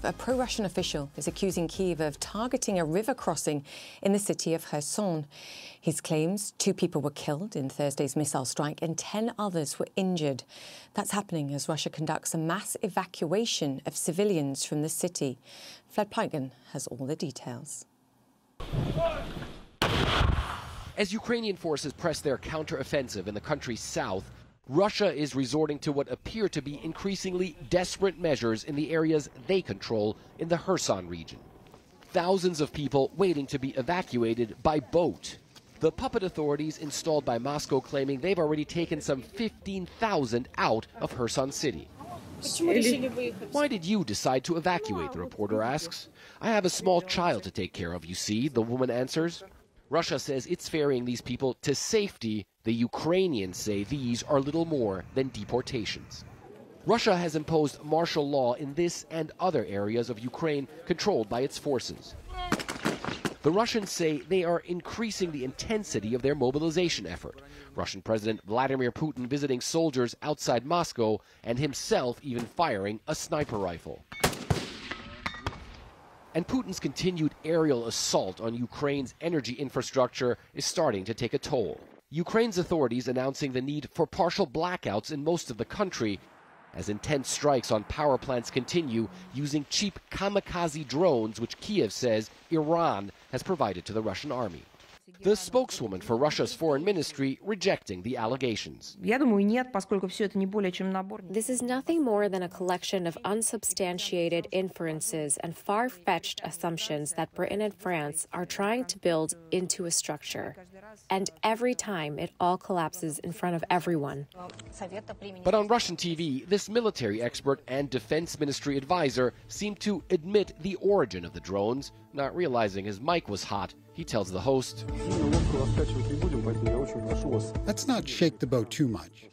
A pro-Russian official is accusing Kyiv of targeting a river crossing in the city of Kherson. His claims 2 people were killed in Thursday's missile strike and 10 others were injured. That's happening as Russia conducts a mass evacuation of civilians from the city. Fred Pleitgen has all the details. As Ukrainian forces press their counteroffensive in the country's south, Russia is resorting to what appear to be increasingly desperate measures in the areas they control in the Kherson region. Thousands of people waiting to be evacuated by boat. The puppet authorities installed by Moscow claiming they've already taken some 15,000 out of Kherson city. Why did you decide to evacuate, the reporter asks. I have a small child to take care of, you see, the woman answers. Russia says it's ferrying these people to safety. The Ukrainians say these are little more than deportations. Russia has imposed martial law in this and other areas of Ukraine controlled by its forces. The Russians say they are increasing the intensity of their mobilization effort. Russian President Vladimir Putin visiting soldiers outside Moscow and himself even firing a sniper rifle. And Putin's continued aerial assault on Ukraine's energy infrastructure is starting to take a toll. Ukraine's authorities announcing the need for partial blackouts in most of the country as intense strikes on power plants continue using cheap kamikaze drones, which Kyiv says Iran has provided to the Russian army. The spokeswoman for Russia's foreign ministry rejecting the allegations. This is nothing more than a collection of unsubstantiated inferences and far-fetched assumptions that Britain and France are trying to build into a structure. And every time it all collapses in front of everyone. But on Russian TV, this military expert and defense ministry advisor seemed to admit the origin of the drones, not realizing his mic was hot. He tells the host, let's not shake the boat too much.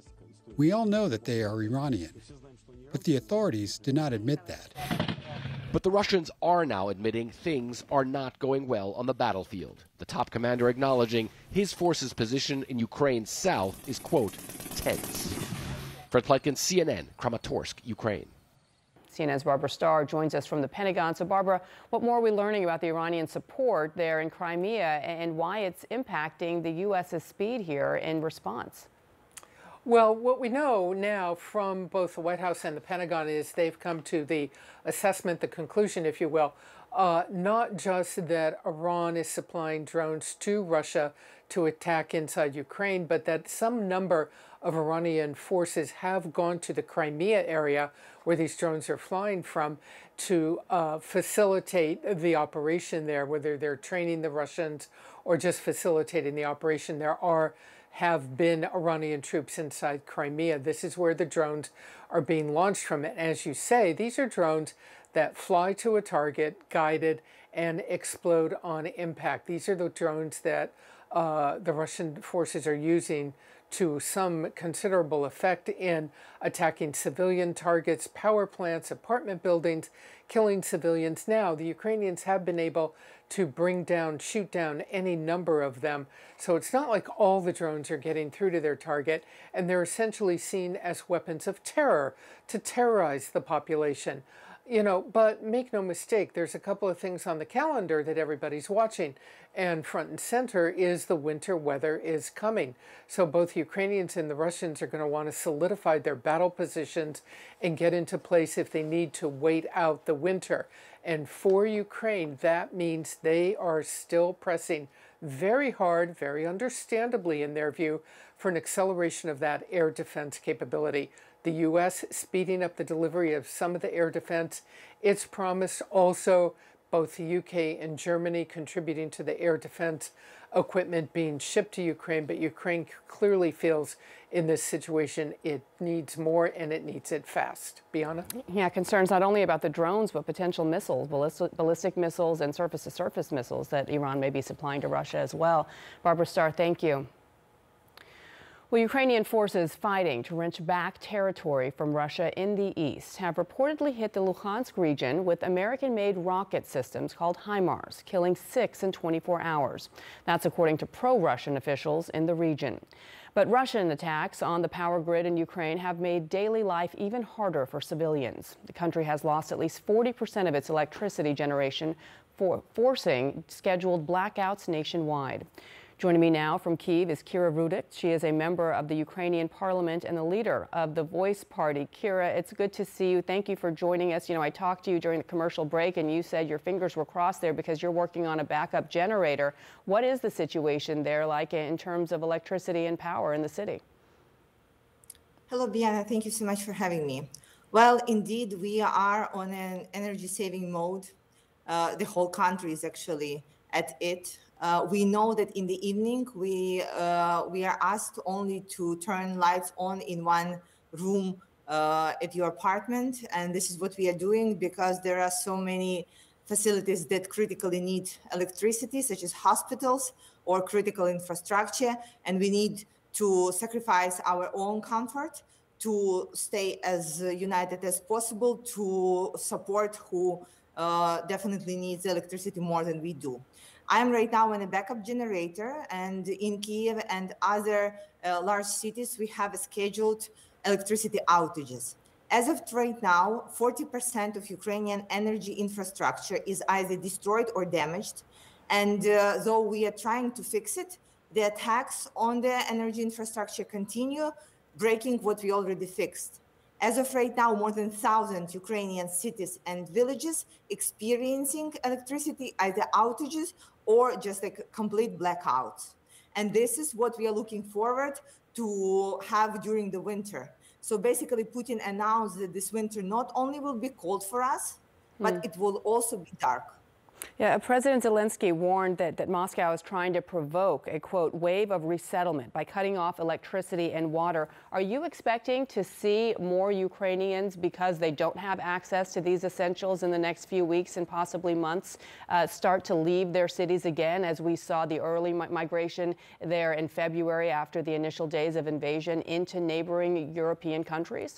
We all know that they are Iranian, but the authorities did not admit that. But the Russians are now admitting things are not going well on the battlefield. The top commander acknowledging his forces' position in Ukraine's south is, quote, tense. Fred Pleitgen, CNN, Kramatorsk, Ukraine. CNN's Barbara Starr joins us from the Pentagon. So, Barbara, what more are we learning about the Iranian support there in Crimea and why it's impacting the U.S.'s speed here in response? Well, what we know now from both the White House and the Pentagon is they've come to the assessment, the conclusion, if you will, not just that Iran is supplying drones to Russia to attack inside Ukraine, but that some number of Iranian forces have gone to the Crimea area where these drones are flying from to facilitate the operation there, whether they're training the Russians or just facilitating the operation. There have been Iranian troops inside Crimea. This is where the drones are being launched from. And as you say, these are drones that fly to a target, guided, and explode on impact. These are the drones that the Russian forces are using to some considerable effect in attacking civilian targets, power plants, apartment buildings, killing civilians. Now, the Ukrainians have been able to shoot down any number of them. So it's not like all the drones are getting through to their target, and they're essentially seen as weapons of terror to terrorize the population. You know, but make no mistake, there's a couple of things on the calendar that everybody's watching, and front and center is the winter weather is coming. So both Ukrainians and the Russians are going to want to solidify their battle positions and get into place if they need to wait out the winter. And for Ukraine, that means they are still pressing very hard, very understandably in their view, for an acceleration of that air defense capability. The U.S. speeding up the delivery of some of the air defense. It's promised also both the U.K. and Germany contributing to the air defense equipment being shipped to Ukraine, but Ukraine clearly feels in this situation it needs more and it needs it fast. Bianna? Yeah, concerns not only about the drones, but potential missiles, ballistic missiles and surface-to-surface missiles that Iran may be supplying to Russia as well. Barbara Starr, thank you. Well, Ukrainian forces fighting to wrench back territory from Russia in the east have reportedly hit the Luhansk region with American-made rocket systems called HIMARS, killing 6 in 24 hours. That's according to pro-Russian officials in the region. But Russian attacks on the power grid in Ukraine have made daily life even harder for civilians. The country has lost at least 40% of its electricity generation, forcing scheduled blackouts nationwide. Joining me now from Kyiv is Kira Rudik. She is a member of the Ukrainian parliament and the leader of the Voice Party. Kira, it's good to see you. Thank you for joining us. You know, I talked to you during the commercial break and you said your fingers were crossed there because you're working on a backup generator. What is the situation there like in terms of electricity and power in the city? Hello, Bianna. Thank you so much for having me. Well, indeed, we are on an energy saving mode. The whole country is actually at it. We know that in the evening, we are asked only to turn lights on in one room at your apartment. And this is what we are doing because there are so many facilities that critically need electricity, such as hospitals or critical infrastructure. And we need to sacrifice our own comfort to stay as united as possible to support who definitely needs electricity more than we do. I'm right now in a backup generator, and in Kyiv and other large cities, we have scheduled electricity outages. As of right now, 40% of Ukrainian energy infrastructure is either destroyed or damaged. And though we are trying to fix it, the attacks on the energy infrastructure continue, breaking what we already fixed. As of right now, more than 1,000 Ukrainian cities and villages experiencing electricity, either outages or just like complete blackouts. And this is what we are looking forward to have during the winter. So basically, Putin announced that this winter not only will be cold for us, but it will also be dark. Yeah, President Zelensky warned that Moscow is trying to provoke a, quote, wave of resettlement by cutting off electricity and water. Are you expecting to see more Ukrainians, because they don't have access to these essentials in the next few weeks and possibly months, start to leave their cities again, as we saw the early migration there in February after the initial days of invasion into neighboring European countries?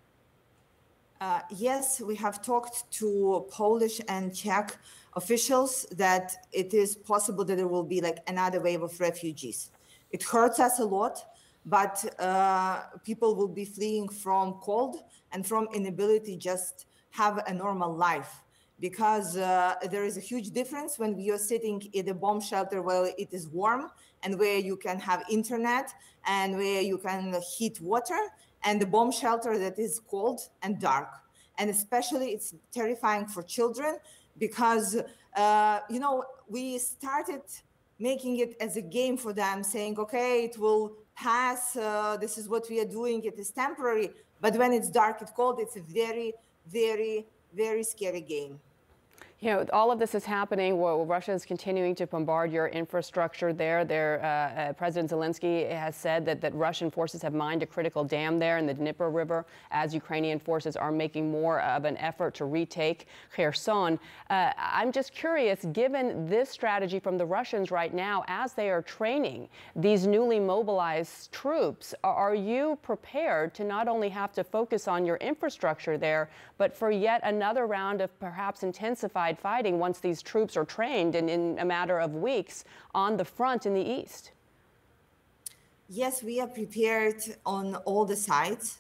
Yes, we have talked to Polish and Czech officials that it is possible that there will be like another wave of refugees. It hurts us a lot, but people will be fleeing from cold and from inability just have a normal life, because there is a huge difference when you're sitting in a bomb shelter where it is warm and where you can have internet and where you can heat water, and the bomb shelter that is cold and dark. And especially it's terrifying for children because, you know, we started making it as a game for them, saying, okay, it will pass. This is what we are doing. It is temporary. But when it's dark, it's cold. It's a very, very, very scary game. You know, all of this is happening while Russia is continuing to bombard your infrastructure there. President Zelensky has said that Russian forces have mined a critical dam there in the Dnieper River as Ukrainian forces are making more of an effort to retake Kherson. I'm just curious, given this strategy from the Russians right now as they are training these newly mobilized troops, are you prepared to not only have to focus on your infrastructure there, but for yet another round of perhaps intensified fighting once these troops are trained in a matter of weeks on the front in the east? Yes, we are prepared on all the sides.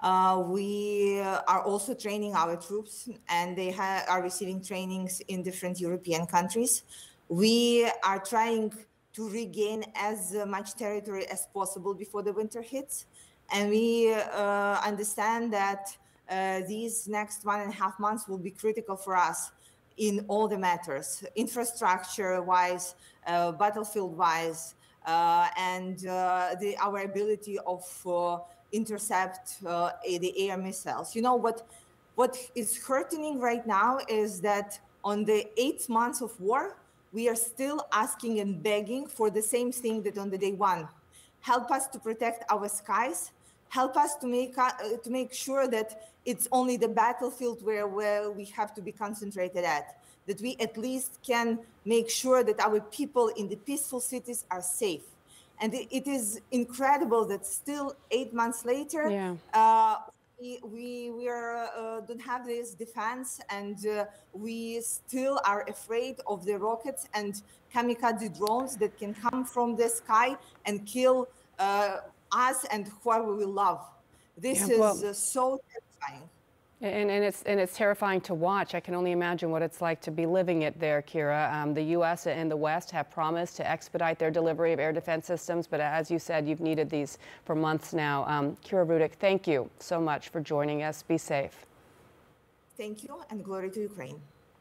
We are also training our troops, and they are receiving trainings in different European countries. We are trying to regain as much territory as possible before the winter hits. And we understand that these next 1.5 months will be critical for us in all the matters, infrastructure-wise, battlefield-wise, and our ability of intercept the air missiles. You know, what is hurting right now is that on the 8 months of war, we are still asking and begging for the same thing that on the day one. Help us to protect our skies. Help us to make sure that it's only the battlefield where we have to be concentrated at, that we at least can make sure that our people in the peaceful cities are safe. And it is incredible that still 8 months later, we don't have this defense, and we still are afraid of the rockets and kamikaze drones that can come from the sky and kill us and whoever we love. This is so terrifying. And it's terrifying to watch. I can only imagine what it's like to be living it there, Kira. The U.S. and the West have promised to expedite their delivery of air defense systems, but as you said, you've needed these for months now. Kira Rudik, thank you so much for joining us. Be safe. Thank you, and glory to Ukraine.